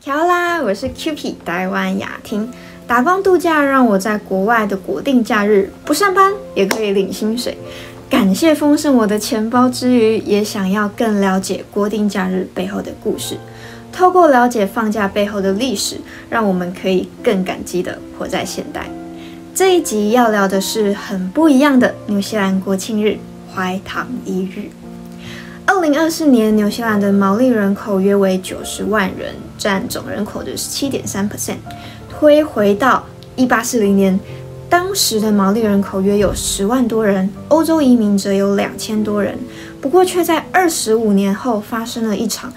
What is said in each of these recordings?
调啦，我是 Cupid 台湾雅婷。打工度假让我在国外的国定假日不上班也可以领薪水，感谢丰盛我的钱包之余，也想要更了解国定假日背后的故事。透过了解放假背后的历史，让我们可以更感激地活在现代。这一集要聊的是很不一样的纽西兰国庆日——怀唐一日。2024年，纽西兰的毛利人口约为90万人，占总人口的 17.3%。推回到1840年，当时的毛利人口约有10万多人，欧洲移民则有2000多人。不过，却在25年后发生了一场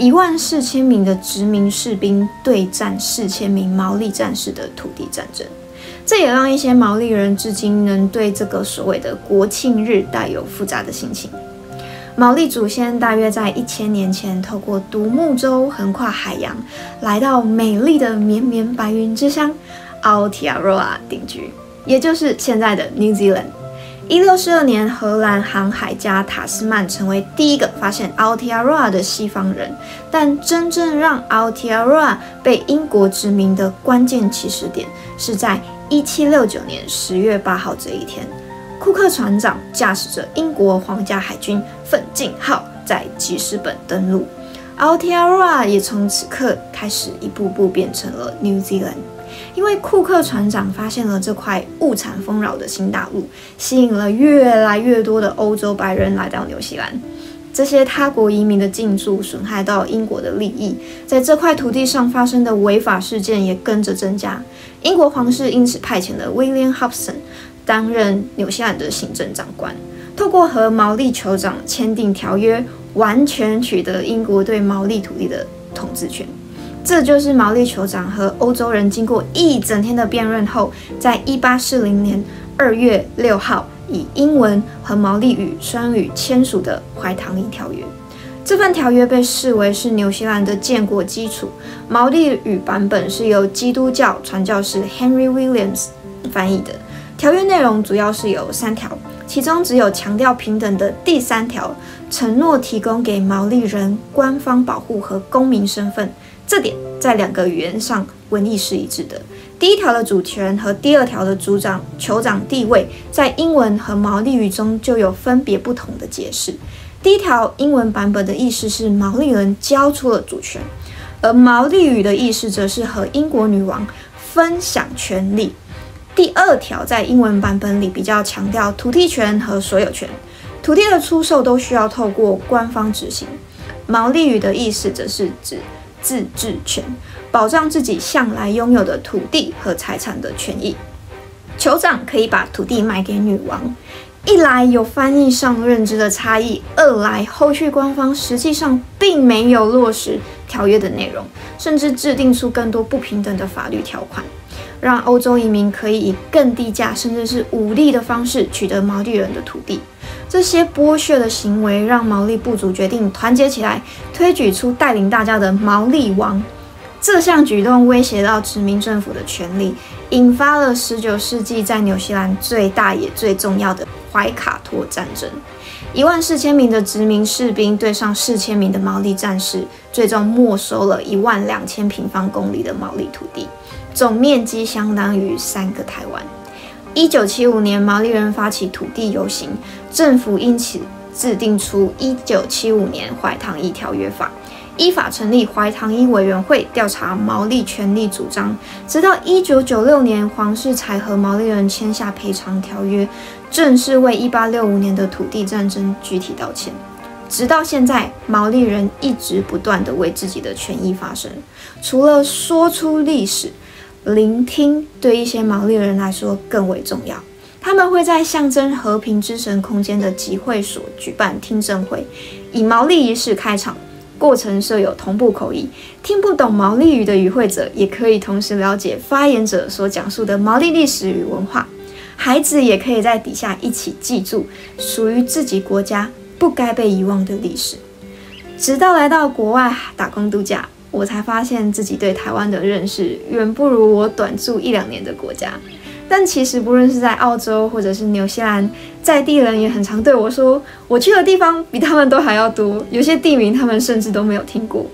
14000名的殖民士兵对战4000名毛利战士的土地战争。这也让一些毛利人至今仍对这个所谓的国庆日带有复杂的心情。毛利祖先大约在1000年前透过独木舟横跨海洋，来到美丽的绵绵白云之乡 Aotearoa 定居，也就是现在的 New Zealand。1642年，荷兰航海家塔斯曼成为第一个发现 Aotearoa 的西方人，但真正让 Aotearoa 被英国殖民的关键起始点是在1769年10月8号这一天。库克船长驾驶着英国皇家海军奋进号在吉斯本登陆 ，Aotearoa 也从此刻开始一步步变成了 New Zealand。因为库克船长发现了这块物产丰饶的新大陆，吸引了越来越多的欧洲白人来到纽西兰。这些他国移民的进驻损害到英国的利益，在这块土地上发生的违法事件也跟着增加。英国皇室因此派遣了 William Hobson 担任纽西兰的行政长官，透过和毛利酋长签订条约，完全取得英国对毛利土地的统治权。这就是毛利酋长和欧洲人经过一整天的辩论后，在1840年2月6号以英文和毛利语双语签署的怀唐一条约。这份条约被视为是纽西兰的建国基础。毛利语版本是由基督教传教士 Henry Williams 翻译的。条约内容主要是有3条，其中只有强调平等的第3条，承诺提供给毛利人官方保护和公民身份。这点在2个语言上文意是一致的。第1条的主权和第2条的酋长地位，在英文和毛利语中就有分别不同的解释。第1条英文版本的意思是毛利人交出了主权，而毛利语的意思则是和英国女王分享权利。第2条在英文版本里比较强调土地权和所有权，土地的出售都需要透过官方执行。毛利语的意思则是指自治权，保障自己向来拥有的土地和财产的权益。酋长可以把土地卖给女王，一来有翻译上认知的差异，二来后续官方实际上并没有落实条约的内容，甚至制定出更多不平等的法律条款，让欧洲移民可以以更低价甚至是武力的方式取得毛利人的土地。这些剥削的行为让毛利部族决定团结起来，推举出带领大家的毛利王。这项举动威胁到殖民政府的权力，引发了19世纪在纽西兰最大也最重要的怀卡托战争。14000名的殖民士兵对上4000名的毛利战士，最终没收了12000平方公里的毛利土地，总面积相当于3个台湾。1975年，毛利人发起土地游行，政府因此制定出1975年怀唐一条约法，依法成立怀唐一委员会调查毛利权利主张，直到1996年，皇室才和毛利人签下赔偿条约，正式为1865年的土地战争具体道歉。直到现在，毛利人一直不断地为自己的权益发声。除了说出历史，聆听对一些毛利人来说更为重要。他们会在象征和平之神空间的集会所举办听证会，以毛利仪式开场，过程设有同步口译，听不懂毛利语的与会者也可以同时了解发言者所讲述的毛利历史与文化。孩子也可以在底下一起记住属于自己国家不该被遗忘的历史。直到来到国外打工度假，我才发现自己对台湾的认识远不如我短住1-2年的国家。但其实不论是在澳洲或者是纽西兰，在地人也很常对我说，我去的地方比他们都还要多，有些地名他们甚至都没有听过。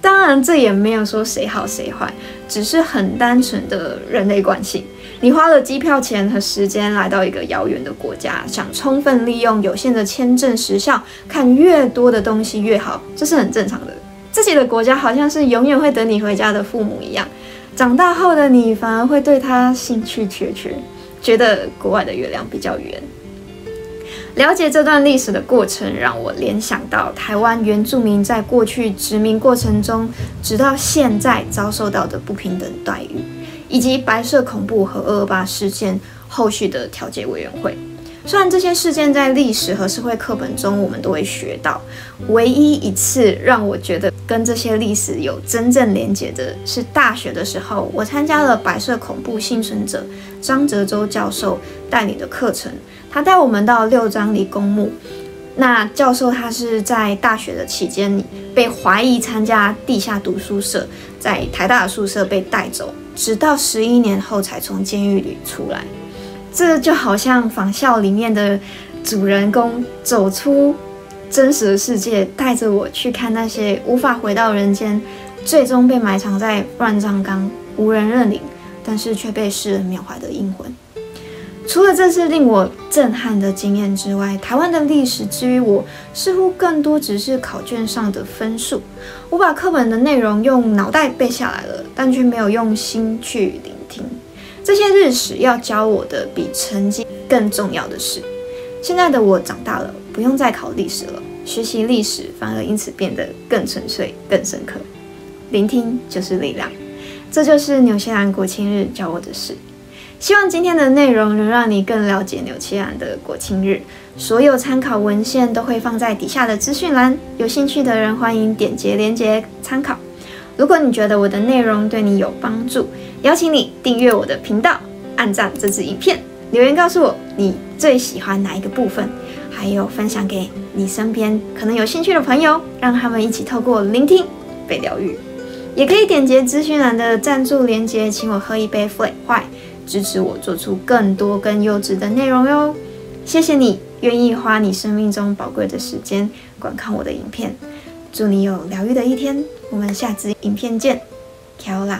当然，这也没有说谁好谁坏，只是很单纯的人类惯性。你花了机票钱和时间来到一个遥远的国家，想充分利用有限的签证时效，看越多的东西越好，这是很正常的。自己的国家好像是永远会等你回家的父母一样，长大后的你反而会对他兴趣缺缺，觉得国外的月亮比较圆。了解这段历史的过程，让我联想到台湾原住民在过去殖民过程中，直到现在遭受到的不平等待遇，以及白色恐怖和228事件后续的调解委员会。虽然这些事件在历史和社会课本中我们都会学到，唯一一次让我觉得跟这些历史有真正连结的是大学的时候，我参加了白色恐怖幸存者张哲洲教授带领的课程。他带我们到6张犁公墓，那教授他是在大学的期间里被怀疑参加地下读书社，在台大的宿舍被带走，直到11年后才从监狱里出来。这就好像仿效里面的主人公走出真实的世界，带着我去看那些无法回到人间，最终被埋藏在乱葬岗无人认领，但是却被世人缅怀的阴魂。除了这次令我震撼的经验之外，台湾的历史之于我似乎更多只是考卷上的分数。我把课本的内容用脑袋背下来了，但却没有用心去聆听。这些历史要教我的比成绩更重要的是，现在的我长大了，不用再考历史了，学习历史反而因此变得更纯粹、更深刻。聆听就是力量，这就是纽西兰国庆日教我的事。希望今天的内容能让你更了解纽西兰的国庆日。所有参考文献都会放在底下的资讯栏，有兴趣的人欢迎点击连结参考。如果你觉得我的内容对你有帮助，邀请你订阅我的频道，按赞这支影片，留言告诉我你最喜欢哪一个部分，还有分享给你身边可能有兴趣的朋友，让他们一起透过聆听被疗愈。也可以点击资讯栏的赞助连结，请我喝一杯 Flat White，支持我做出更多更优质的内容哟。谢谢你愿意花你生命中宝贵的时间观看我的影片，祝你有疗愈的一天。我们下支影片见，加油啦！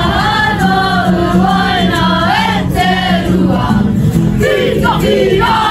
Viva!